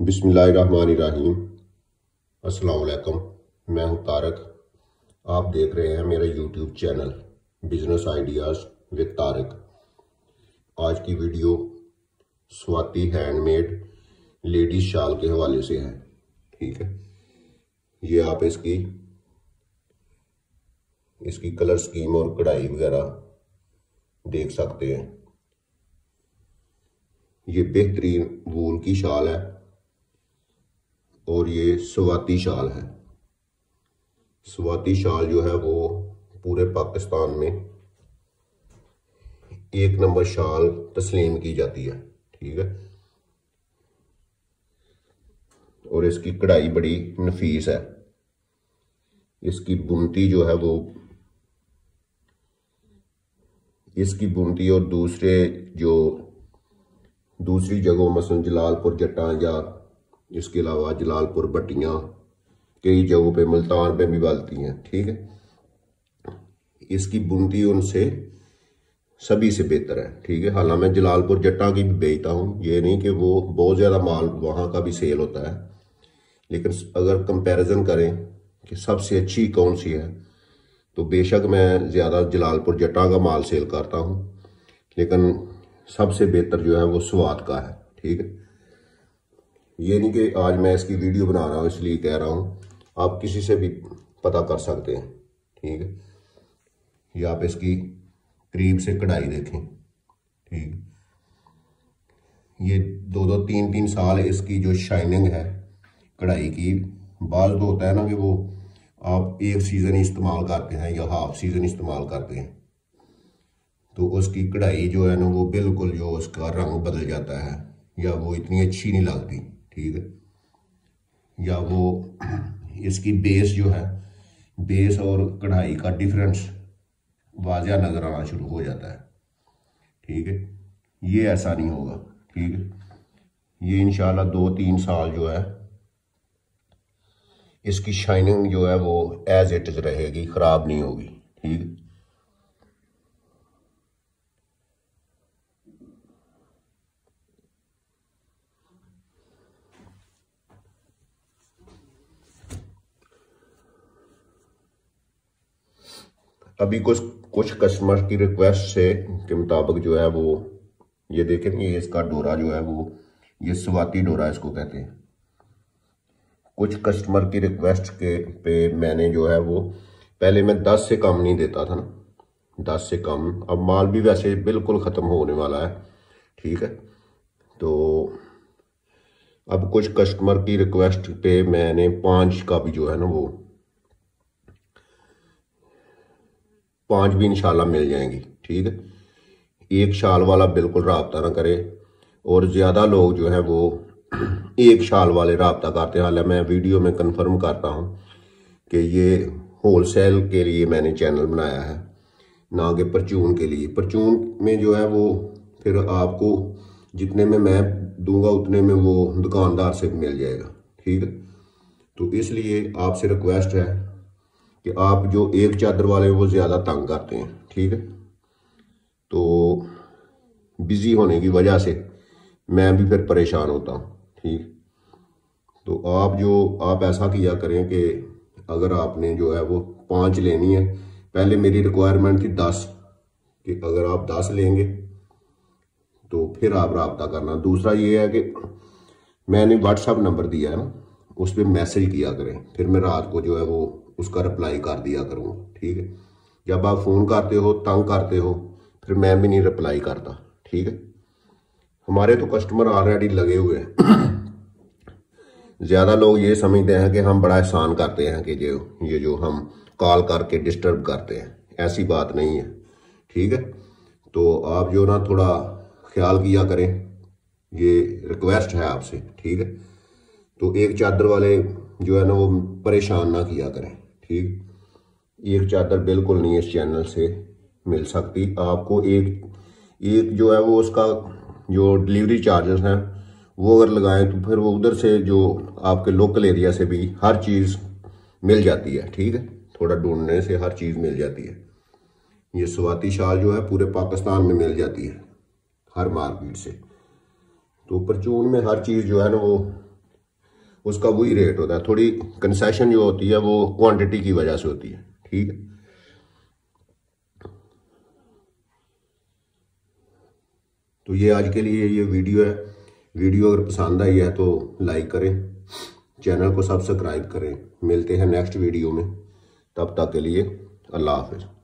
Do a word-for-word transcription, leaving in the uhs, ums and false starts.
बिस्मिल्लाहिर्रहमानिर्रहीम। अस्सलाम वालेकुम। मैं हूं तारक। आप देख रहे हैं मेरा YouTube channel business ideas with Tarak. आज की वीडियो स्वाति हैंडमेड लेडीज शाल के हवाले से है। ठीक है, ये आप इसकी इसकी कलर स्कीम और कढ़ाई वगैरह देख सकते हैं। ये बेहतरीन वूल की शाल है और ये स्वाति शाल है। स्वाति शाल जो है वो पूरे पाकिस्तान में एक नंबर शाल तस्लीम की जाती है। ठीक है, और इसकी कढ़ाई बड़ी नफीस है। इसकी बुनती जो है वो इसकी बुनती और दूसरे जो दूसरी जगहों मसलन जलालपुर जट्टा या इसके अलावा जलालपुर बट्टियां कई जगहों पे मुल्तान पे भी बनती हैं। ठीक है, इसकी बुनती उनसे सभी से बेहतर है। ठीक है, हालांकि मैं जलालपुर जट्टा की भी बेचता हूँ, ये नहीं कि वो बहुत ज़्यादा माल वहाँ का भी सेल होता है, लेकिन अगर कंपैरिजन करें कि सबसे अच्छी कौन सी है तो बेशक मैं ज़्यादा जलालपुर जट्टा का माल सेल करता हूँ, लेकिन सबसे बेहतर जो है वो स्वात का है। ठीक है, ये नहीं कि आज मैं इसकी वीडियो बना रहा हूँ इसलिए कह रहा हूँ, आप किसी से भी पता कर सकते हैं। ठीक है, ये आप इसकी करीब से कढ़ाई देखें। ठीक, ये दो दो तीन तीन साल इसकी जो शाइनिंग है कढ़ाई की, बाल तो होता है ना कि वो आप एक सीज़न ही इस्तेमाल करते हैं या हाफ सीज़न इस्तेमाल करते हैं, तो उसकी कढ़ाई जो है ना वो बिल्कुल जो उसका रंग बदल जाता है या वो इतनी अच्छी नहीं लगती। ठीक है, या वो इसकी बेस जो है बेस और कढ़ाई का डिफरेंस वाज़िया नज़र आना शुरू हो जाता है। ठीक है, ये ऐसा नहीं होगा। ठीक है, ये इंशाल्लाह दो तीन साल जो है इसकी शाइनिंग जो है वो एज इट इज रहेगी, खराब नहीं होगी। ठीक है, अभी कुछ कुछ कस्टमर की रिक्वेस्ट से के मुताबिक जो है वो ये देखें, ये इसका डोरा जो है वो ये स्वाति डोरा इसको कहते हैं। कुछ कस्टमर की रिक्वेस्ट के पे मैंने जो है वो पहले मैं दस से कम नहीं देता था ना, दस से कम। अब माल भी वैसे बिल्कुल ख़त्म होने वाला है। ठीक है, तो अब कुछ कस्टमर की रिक्वेस्ट पे मैंने पाँच का भी जो है ना वो पाँच भी इंशाल्लाह मिल जाएंगी। ठीक है, एक शाल वाला बिल्कुल राब्ता ना करे, और ज़्यादा लोग जो है वो एक शाल वाले राब्ता करते हैं। हालांकि मैं वीडियो में कंफर्म करता हूँ कि ये होलसेल के लिए मैंने चैनल बनाया है, ना कि परचून के लिए। परचून में जो है वो फिर आपको जितने में मैं दूंगा उतने में वो दुकानदार से मिल जाएगा। ठीक है, तो इसलिए आपसे रिक्वेस्ट है कि आप जो एक चादर वाले वो ज़्यादा तंग करते हैं। ठीक है, तो बिज़ी होने की वजह से मैं भी फिर परेशान होता हूँ। ठीक, तो आप जो आप ऐसा किया करें कि अगर आपने जो है वो पाँच लेनी है, पहले मेरी रिक्वायरमेंट थी दस, कि अगर आप दस लेंगे तो फिर आप रब्ता करना। दूसरा ये है कि मैंने व्हाट्सएप नंबर दिया है ना, उस पर मैसेज किया करें, फिर मैं रात को जो है वो उसका रिप्लाई कर दिया करूँगा। ठीक है, जब आप फ़ोन करते हो तंग करते हो फिर मैं भी नहीं रिप्लाई करता। ठीक है, हमारे तो कस्टमर ऑलरेडी लगे हुए हैं। ज़्यादा लोग ये समझते हैं कि हम बड़ा एहसान करते हैं कि जो ये जो हम कॉल करके डिस्टर्ब करते हैं, ऐसी बात नहीं है। ठीक है, तो आप जो ना थोड़ा ख्याल किया करें, ये रिक्वेस्ट है आपसे। ठीक है, तो एक चादर वाले जो है ना वो परेशान ना किया करें। ठीक, एक चादर बिल्कुल नहीं इस चैनल से मिल सकती आपको। एक एक जो है वो उसका जो डिलीवरी चार्जेस हैं वो अगर लगाएं तो फिर वो उधर से जो आपके लोकल एरिया से भी हर चीज़ मिल जाती है। ठीक है, थोड़ा ढूंढने से हर चीज़ मिल जाती है। ये स्वाति शाल जो है पूरे पाकिस्तान में मिल जाती है हर मार्केट से। तो परचून में हर चीज़ जो है ना वो उसका वही रेट होता है। थोड़ी कंसेशन जो होती है वो क्वांटिटी की वजह से होती है, ठीक है। तो ये आज के लिए ये वीडियो है। वीडियो अगर पसंद आई है तो लाइक करें, चैनल को सब्सक्राइब करें। मिलते हैं नेक्स्ट वीडियो में, तब तक के लिए अल्लाह हाफिज।